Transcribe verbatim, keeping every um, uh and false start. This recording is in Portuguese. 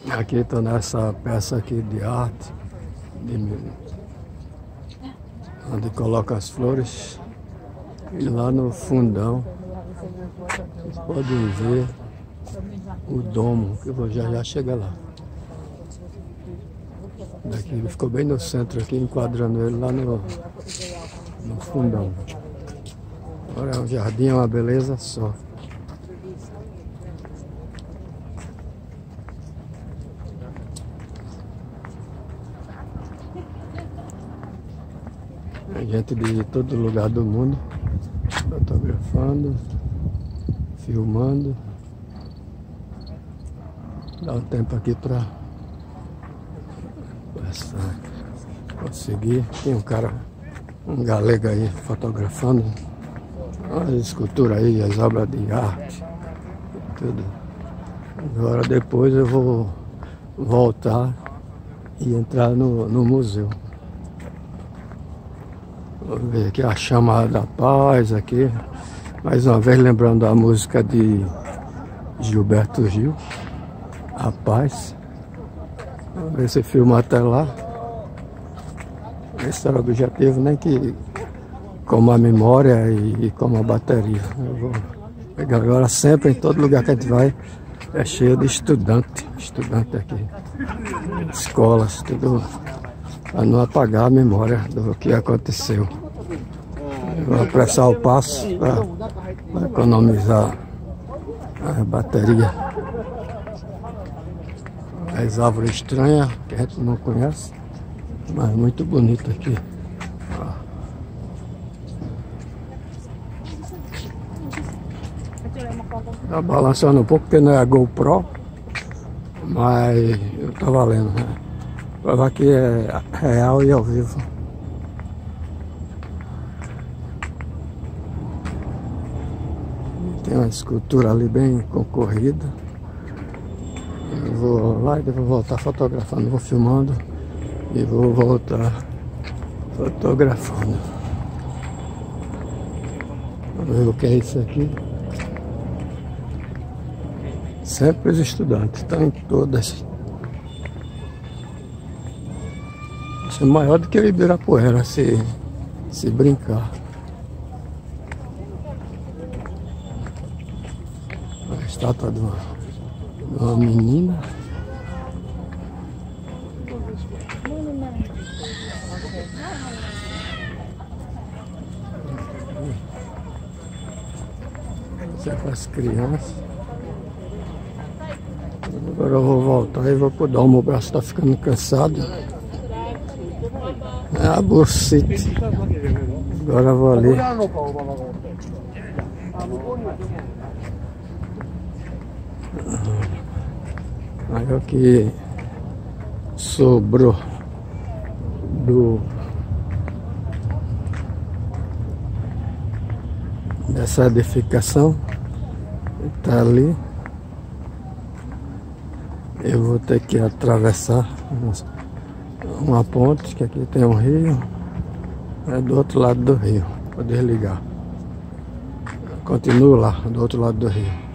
Aqui estou nessa peça aqui de arte, de, onde coloca as flores. E lá no fundão, vocês podem ver o domo, que eu vou já já chegar lá. Daqui ele ficou bem no centro aqui, enquadrando ele lá no, no fundão. Agora é um jardim, é uma beleza só. Gente de todo lugar do mundo fotografando, filmando. Dá um tempo aqui para conseguir. Tem um cara, um galego aí fotografando as esculturas aí, as obras de arte, tudo. Agora depois eu vou voltar e entrar no, no museu. Vou ver aqui a Chama da Paz aqui. Mais uma vez lembrando a música de Gilberto Gil, A Paz. Vamos ver se filma até lá. Esse era o objetivo, nem que como a memória e, e como a bateria. Eu vou pegar agora sempre, em todo lugar que a gente vai, é cheio de estudante. Estudante aqui. Escolas, tudo. Para não apagar a memória do que aconteceu. Eu vou apressar o passo para economizar a bateria. As árvores estranhas que a gente não conhece, mas muito bonito aqui. Tá balançando um pouco porque não é a GoPro, mas eu tô valendo, né? Prova aqui é real e ao vivo. Tem uma escultura ali bem concorrida. Eu vou lá e depois vou voltar fotografando, vou filmando e vou voltar fotografando. Vamos ver o que é isso aqui. Sempre os estudantes, estão em todas. Isso é maior do que o Ibirapuera, se, se brincar. A estátua de uma, de uma menina. Isso é para as crianças. Agora eu vou voltar e vou pro domo, o braço está ficando cansado. É a bursite. Agora eu vou ali. Aí o que sobrou do dessa edificação está ali. Eu vou ter que atravessar uma ponte, que aqui tem um rio, é do outro lado do rio, vou desligar. Continuo lá, do outro lado do rio.